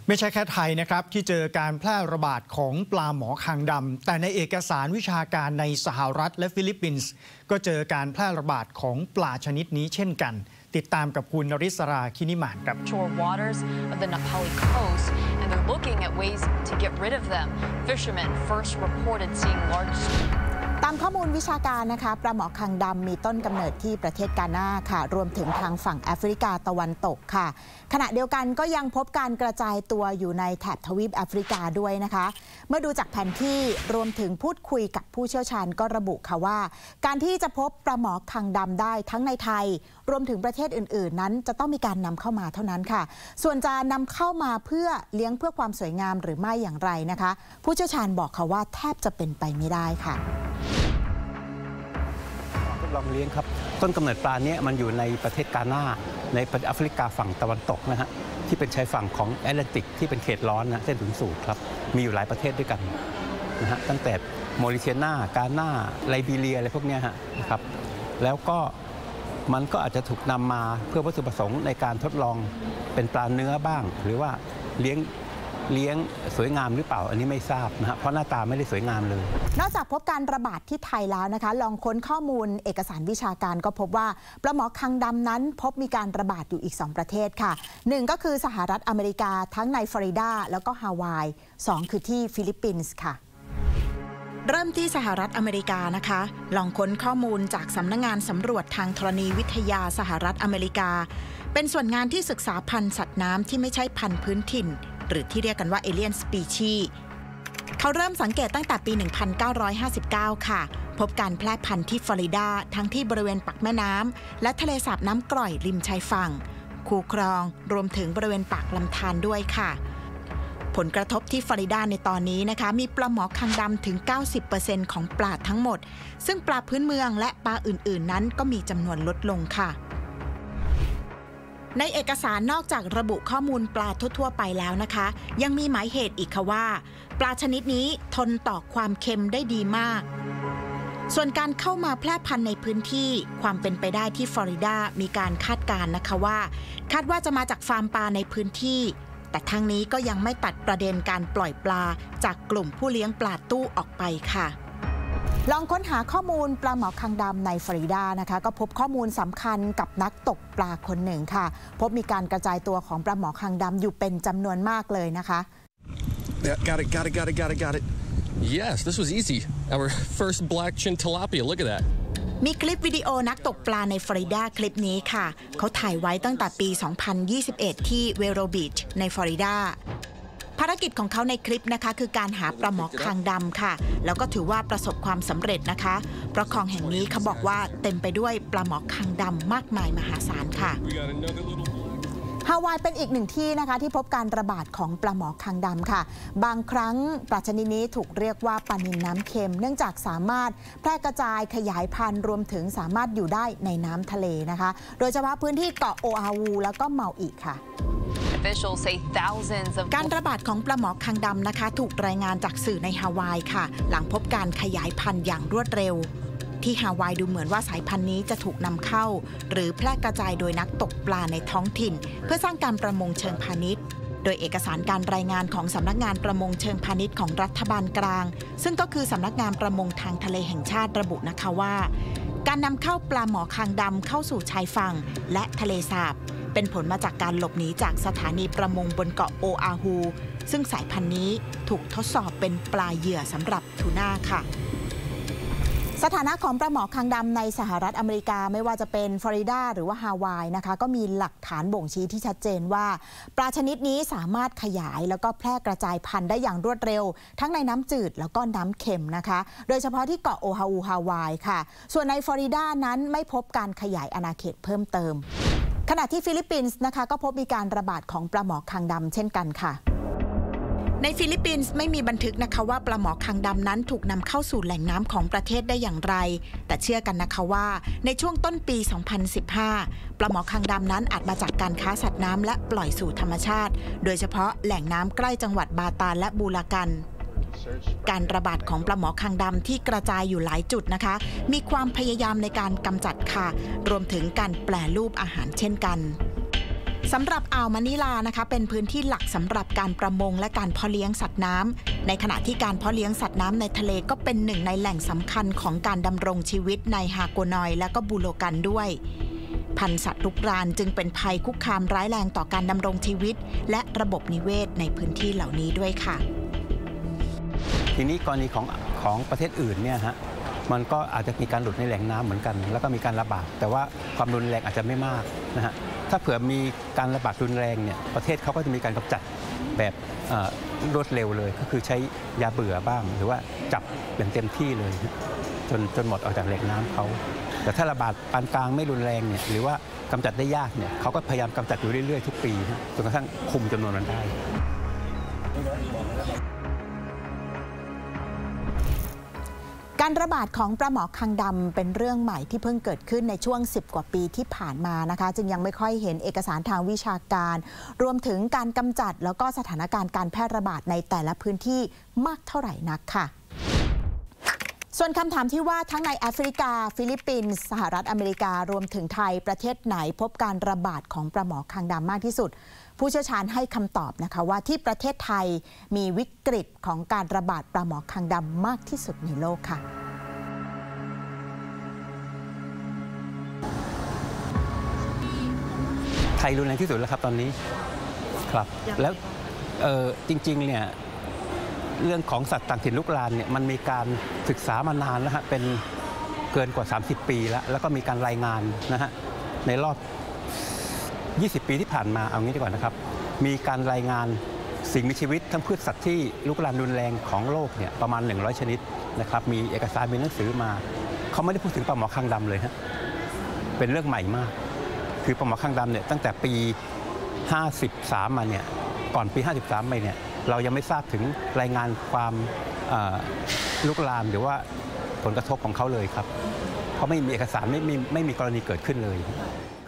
ไม่ใช่แค่ไทยนะครับที่เจอการแพร่ระบาดของปลาหมอคางดำแต่ในเอกสารวิชาการในสหรัฐและฟิลิปปินส์ก็เจอการแพร่ระบาดของปลาชนิดนี้เช่นกันติดตามกับคุณนริศรา คินิมานครับ Shore waters of the Nepali coast and they're looking at ways to get rid of them. Fishermen first reported seeing large ตามข้อมูลวิชาการนะคะปลาหมอคางดำมีต้นกำเนิดที่ประเทศกานาค่ะรวมถึงทางฝั่งแอฟริกาตะวันตกค่ะขณะเดียวกันก็ยังพบการกระจายตัวอยู่ในแถบทวีปแอฟริกาด้วยนะคะเมื่อดูจากแผนที่รวมถึงพูดคุยกับผู้เชี่ยวชาญก็ระบุค่ะว่าการที่จะพบปลาหมอคางดำได้ทั้งในไทยรวมถึงประเทศอื่นๆนั้นจะต้องมีการนำเข้ามาเท่านั้นค่ะส่วนจะนำเข้ามาเพื่อเลี้ยงเพื่อความสวยงามหรือไม่อย่างไรนะคะผู้เชี่ยวชาญบอกค่ะว่าแทบจะเป็นไปไม่ได้ค่ะลองเลี้ยงครับต้นกำเนิดปลาเนี้ยมันอยู่ในประเทศกานาในแอฟริกาฝั่งตะวันตกนะฮะที่เป็นชายฝั่งของแอตแลนติกที่เป็นเขตร้อนนะเส้นศูนย์สูตรครับมีอยู่หลายประเทศด้วยกันนะฮะตั้งแต่มอริเชียนากานาไลบีเรียอะไรพวกนี้ฮะนะครับแล้วก็มันก็อาจจะถูกนำมาเพื่อวัตถุประสงค์ในการทดลองเป็นปลาเนื้อบ้างหรือว่าเลี้ยงสวยงามหรือเปล่าอันนี้ไม่ทราบนะฮะเพราะหน้าตาไม่ได้สวยงามเลยนอกจากพบการระบาดที่ไทยแล้วนะคะลองค้นข้อมูลเอกสารวิชาการก็พบว่าปลาหมอคางดำนั้นพบมีการระบาดอยู่อีก2ประเทศค่ะ1ก็คือสหรัฐอเมริกาทั้งในฟลอริดาแล้วก็ฮาวาย2คือที่ฟิลิปปินส์ค่ะเริ่มที่สหรัฐอเมริกานะคะลองค้นข้อมูลจากสำนักงานสำรวจทางธรณีวิทยาสหรัฐอเมริกาเป็นส่วนงานที่ศึกษาพันธุ์สัตว์น้ำที่ไม่ใช่พันธุ์พื้นถิ่นหรือที่เรียกกันว่าเอเลียนสปีชีส์เขาเริ่มสังเกตตั้งแต่ปี 1959 ค่ะพบการแพร่พันธุ์ที่ฟลอริดาทั้งที่บริเวณปากแม่น้ำและทะเลสาบน้ำกร่อยริมชายฝั่งคูคลองรวมถึงบริเวณปากลำธารด้วยค่ะผลกระทบที่ฟลอริดาในตอนนี้นะคะมีปลาหมอคางดำถึง 90% ของปลาทั้งหมดซึ่งปลาพื้นเมืองและปลาอื่นๆนั้นก็มีจำนวนลดลงค่ะในเอกสารนอกจากระบุข้อมูลปลาทั่วๆไปแล้วนะคะยังมีหมายเหตุอีกค่ะว่าปลาชนิดนี้ทนต่อความเค็มได้ดีมากส่วนการเข้ามาแพร่พันธุ์ในพื้นที่ความเป็นไปได้ที่ฟลอริดามีการคาดการณ์นะคะว่าคาดว่าจะมาจากฟาร์มปลาในพื้นที่แต่ทั้งนี้ก็ยังไม่ตัดประเด็นการปล่อยปลาจากกลุ่มผู้เลี้ยงปลาตู้ออกไปค่ะลองค้นหาข้อมูลปลาหมอคางดำในฟลอริดานะคะก็พบข้อมูลสำคัญกับนักตกปลาคนหนึ่งค่ะพบมีการกระจายตัวของปลาหมอคางดำอยู่เป็นจำนวนมากเลยนะคะ Got it. Yes, this was easy. Our first black chin tilapia. Look at that. มีคลิปวิดีโอนักตกปลาในฟลอริดาคลิปนี้ค่ะเขาถ่ายไว้ตั้งแต่ปี 2021 ที่เวโรบีชในฟลอริดาภารกิจของเขาในคลิปนะคะคือการหาปลาหมอคางดำค่ะแล้วก็ถือว่าประสบความสำเร็จนะคะเพราะคลองแห่งนี้เขาบอกว่าเต็มไปด้วยปลาหมอคางดำมากมายมหาศาลค่ะฮาวายเป็นอีกหนึ่งที่นะคะที่พบการระบาดของปลาหมอคางดำค่ะบางครั้งปลาชนิดนี้ถูกเรียกว่าปลานิลน้ำเค็มเนื่องจากสามารถแพร่กระจายขยายพันธุ์รวมถึงสามารถอยู่ได้ในน้ำทะเลนะคะโดยเฉพาะพื้นที่เกาะโออาฮูแล้วก็เมาอิค่ะการระบาดของปลาหมอคางดำนะคะถูกรายงานจากสื่อในฮาวายค่ะหลังพบการขยายพันธุ์อย่างรวดเร็วที่ฮาวายดูเหมือนว่าสายพันธุ์นี้จะถูกนำเข้าหรือแพร่กระจายโดยนักตกปลาในท้องถิ่นเพื่อสร้างการประมงเชิงพาณิชย์โดยเอกสารการรายงานของสำนักงานประมงเชิงพาณิชย์ของรัฐบาลกลางซึ่งก็คือสำนักงานประมงทางทะเลแห่งชาติระบุนะคะว่าการนำเข้าปลาหมอคางดำเข้าสู่ชายฝั่งและทะเลสาบเป็นผลมาจากการหลบหนีจากสถานีประมงบนเกาะโออาฮูซึ่งสายพันธุ์นี้ถูกทดสอบเป็นปลาเหยื่อสำหรับทูน่าค่ะสถานะของปลาหมอคางดำในสหรัฐอเมริกาไม่ว่าจะเป็นฟลอริดาหรือว่าฮาวายนะคะก็มีหลักฐานบ่งชี้ที่ชัดเจนว่าปลาชนิดนี้สามารถขยายแล้วก็แพร่กระจายพันธุ์ได้อย่างรวดเร็วทั้งในน้ำจืดแล้วก็น้ำเค็มนะคะโดยเฉพาะที่เกาะโออาฮูฮาวายค่ะส่วนในฟลอริดานั้นไม่พบการขยายอาณาเขตเพิ่มเติมขณะที่ฟิลิปปินส์นะคะก็พบมีการระบาดของปลาหมอคางดำเช่นกันค่ะในฟิลิปปินส์ไม่มีบันทึกนะคะว่าปลาหมอคางดำนั้นถูกนำเข้าสู่แหล่งน้ำของประเทศได้อย่างไรแต่เชื่อกันนะคะว่าในช่วงต้นปี 2015 ปลาหมอคางดำนั้นอาจมาจากการค้าสัตว์น้ำและปล่อยสู่ธรรมชาติโดยเฉพาะแหล่งน้ำใกล้จังหวัดบาตาลและบูรากัน การระบาดของปลาหมอคางดำที่กระจายอยู่หลายจุดนะคะมีความพยายามในการกำจัดค่ะรวมถึงการแปรรูปอาหารเช่นกันสำหรับอ่าวมะนิลานะคะเป็นพื้นที่หลักสำหรับการประมงและการเพาะเลี้ยงสัตว์น้ำในขณะที่การเพาะเลี้ยงสัตว์น้ำในทะเลก็เป็นหนึ่งในแหล่งสำคัญของการดำรงชีวิตในฮาโกนอยและก็บูโลกันด้วยพันธุ์สัตว์รุกรานจึงเป็นภัยคุกคามร้ายแรงต่อการดำรงชีวิตและระบบนิเวศในพื้นที่เหล่านี้ด้วยค่ะทีนี้กรณีของประเทศอื่นเนี่ยฮะมันก็อาจจะมีการหลุดในแหล่งน้ำเหมือนกันแล้วก็มีการระบาดแต่ว่าความรุนแรงอาจจะไม่มากนะฮะถ้าเผื่อมีการระบาดรุนแรงเนี่ยประเทศเขาก็จะมีการกำจัดแบบรวดเร็วเลยก็คือใช้ยาเบื่อบ้างหรือว่าจับอย่างเต็มที่เลยจนหมดออกจากแหล่งน้ำเขาแต่ถ้าระบาดปานกลางไม่รุนแรงเนี่ยหรือว่ากำจัดได้ยากเนี่ยเขาก็พยายามกำจัดอยู่เรื่อยๆทุกปีจนกระทั่งคุมจำนวนมันได้การระบาดของปลาหมอคางดำเป็นเรื่องใหม่ที่เพิ่งเกิดขึ้นในช่วง10 กว่าปีที่ผ่านมานะคะจึงยังไม่ค่อยเห็นเอกสารทางวิชาการรวมถึงการกำจัดแล้วก็สถานการณ์การแพร่ระบาดในแต่ละพื้นที่มากเท่าไหร่นักค่ะส่วนคำถามที่ว่าทั้งในแอฟริกาฟิลิปปินส์สหรัฐอเมริการวมถึงไทยประเทศไหนพบการระบาดของปลาหมอคางดำมากที่สุดผู้เชี่ยวชาญให้คำตอบนะคะว่าที่ประเทศไทยมีวิกฤตของการระบาดปลาหมอคางดำมากที่สุดในโลกค่ะไทยรุนแรงที่สุดแล้วครับตอนนี้ครับแล้วจริงๆเนี่ยเรื่องของสัตว์ต่างถิ่นลุกรานเนี่ยมันมีการศึกษามานานแล้วฮะเป็นเกินกว่า30 ปีแล้วก็มีการรายงานนะฮะในรอบ20 ปีที่ผ่านมาเอางี้ดีกว่านะครับมีการรายงานสิ่งมีชีวิตทั้งพืชสัตว์ที่ลุกรานรุนแรงของโลกเนี่ยประมาณ100 ชนิดนะครับมีเอกสารมีหนังสือมาเขาไม่ได้พูดถึงปลาหมอคางดำเลยฮะเป็นเรื่องใหม่มากคือปลาหมอคางดำเนี่ยตั้งแต่ปี53มาเนี่ยก่อนปี53ไปเนี่ยเรายังไม่ทราบถึงรายงานความลุกลามหรือว่าผลกระทบของเขาเลยครับเพราะไม่มีเอกสารไม่มีกรณีเกิดขึ้นเลย